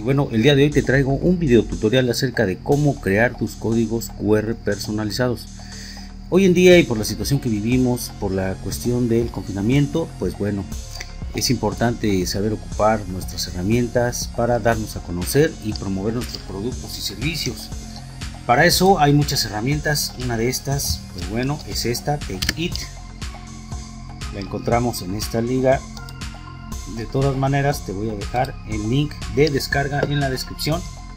bueno, el día de hoy te traigo un video tutorial acerca de cómo crear tus códigos QR personalizados. Hoy en día, y por la situación que vivimos, por la cuestión del confinamiento, pues bueno, es importante saber ocupar nuestras herramientas para darnos a conocer y promover nuestros productos y servicios. Para eso hay muchas herramientas. Una de estas, pues bueno, es esta, TakeIt. La encontramos en esta liga. De todas maneras, te voy a dejar el link de descarga en la descripción.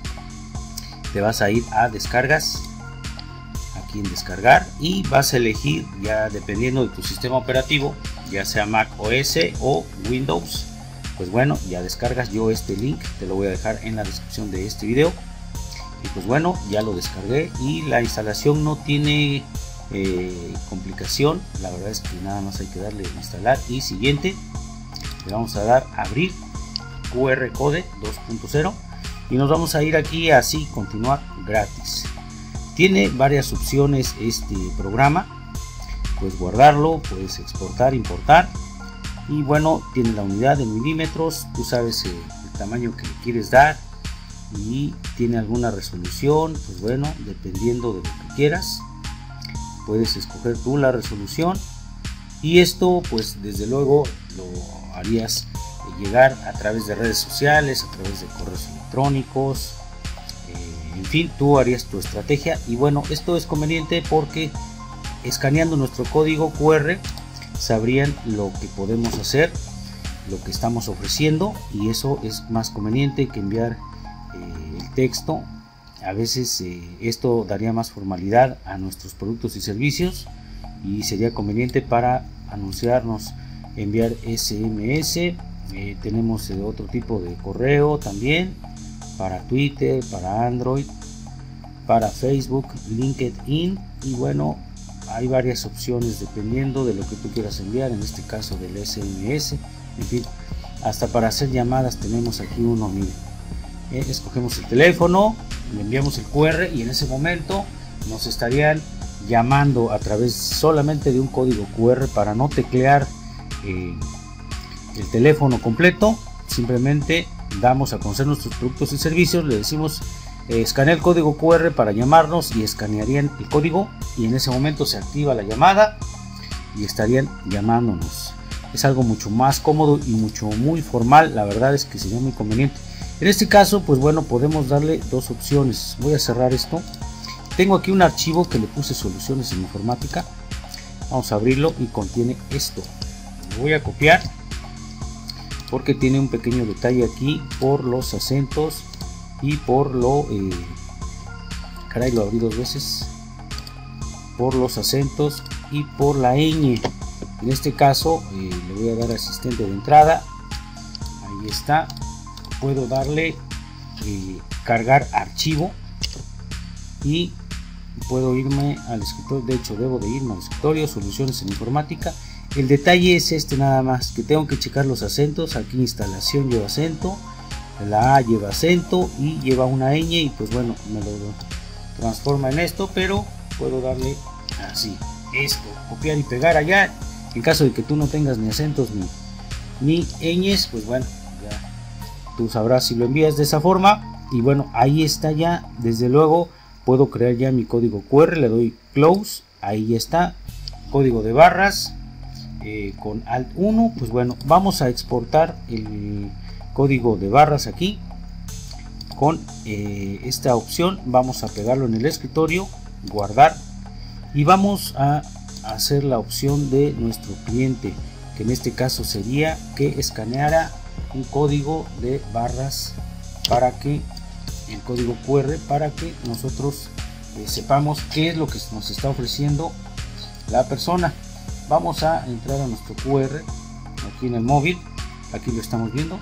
Te vas a ir a descargas, aquí en descargar, y vas a elegir, ya dependiendo de tu sistema operativo, ya sea Mac OS o Windows. Pues bueno, ya descargas. Yo este link te lo voy a dejar en la descripción de este video. Y pues bueno, ya lo descargué y la instalación no tiene complicación. La verdad es que nada más hay que darle a instalar y siguiente. Le vamos a dar abrir QR Code 2.0 y nos vamos a ir aquí a así continuar gratis. Tiene varias opciones este programa. Puedes guardarlo, puedes exportar, importar, y bueno, tiene la unidad en milímetros. Tú sabes el tamaño que le quieres dar, y tiene alguna resolución. Pues bueno, dependiendo de lo que quieras, puedes escoger tú la resolución, y esto pues desde luego lo harías llegar a través de redes sociales, a través de correos electrónicos, en fin, tú harías tu estrategia. Y bueno, esto es conveniente porque escaneando nuestro código QR sabrían lo que podemos hacer, lo que estamos ofreciendo, y eso es más conveniente que enviar el texto. A veces esto daría más formalidad a nuestros productos y servicios, y sería conveniente para anunciarnos, enviar SMS. Tenemos otro tipo de correo también para Twitter, para Android, para Facebook, LinkedIn, y bueno, hay varias opciones dependiendo de lo que tú quieras enviar, en este caso del SMS. En fin, hasta para hacer llamadas tenemos aquí uno. Mire, escogemos el teléfono, le enviamos el QR y en ese momento nos estarían llamando a través solamente de un código QR. Para no teclear el teléfono completo, simplemente damos a conocer nuestros productos y servicios, le decimos escanea el código QR para llamarnos, y escanearían el código, y en ese momento se activa la llamada y estarían llamándonos. Es algo mucho más cómodo y muy formal. La verdad es que sería muy conveniente. En este caso, pues bueno, podemos darle dos opciones. Voy a cerrar esto. Tengo aquí un archivo que le puse soluciones en informática. Vamos a abrirlo y contiene esto. Lo voy a copiar porque tiene un pequeño detalle aquí por los acentos y por lo caray, lo abrí dos veces, por los acentos y por la ñ. En este caso le voy a dar asistente de entrada. Ahí está. Puedo darle cargar archivo y puedo irme al escritorio. De hecho, debo de irme al escritorio, soluciones en informática. El detalle es este nada más, que tengo que checar los acentos. Aquí instalación lleva acento, la A lleva acento y lleva una ñ, y pues bueno, me lo transforma en esto. Pero puedo darle así, esto, copiar y pegar allá. En caso de que tú no tengas ni acentos ni ñes, pues bueno, ya tú sabrás si lo envías de esa forma. Y bueno, ahí está ya. Desde luego puedo crear ya mi código QR, le doy close, ahí está, código de barras. Con Alt 1, pues bueno, vamos a exportar el código de barras aquí con esta opción. Vamos a pegarlo en el escritorio, guardar, y vamos a hacer la opción de nuestro cliente, que en este caso sería que escaneara un código de barras, para que el código QR, para que nosotros sepamos qué es lo que nos está ofreciendo la persona. Vamos a entrar a nuestro QR aquí en el móvil, aquí lo estamos viendo.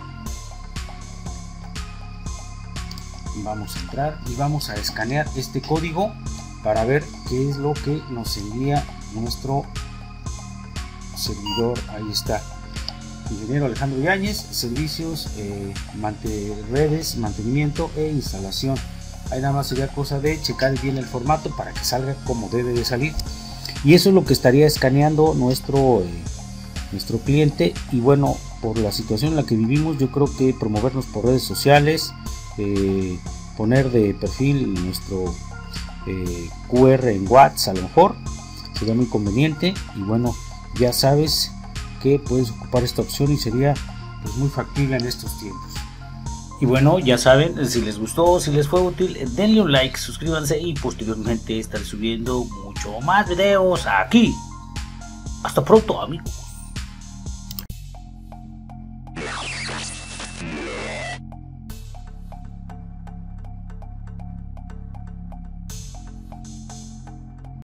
Vamos a entrar y vamos a escanear este código para ver qué es lo que nos envía nuestro servidor. Ahí está, ingeniero Alejandro Yáñez, servicios, redes, mantenimiento e instalación. Ahí nada más sería cosa de checar bien el formato para que salga como debe de salir. Y eso es lo que estaría escaneando nuestro cliente. Y bueno, por la situación en la que vivimos, yo creo que promovernos por redes sociales, poner de perfil nuestro QR en WhatsApp, a lo mejor sería muy conveniente. Y bueno, ya sabes que puedes ocupar esta opción y sería pues muy factible en estos tiempos. Y bueno, ya saben, si les gustó, si les fue útil, denle un like, suscríbanse y posteriormente estaré subiendo mucho más videos aquí. Hasta pronto, amigos.